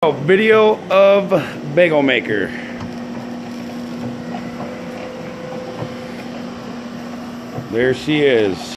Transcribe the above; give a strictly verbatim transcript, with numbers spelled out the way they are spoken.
Oh, video of bagel maker. There she is.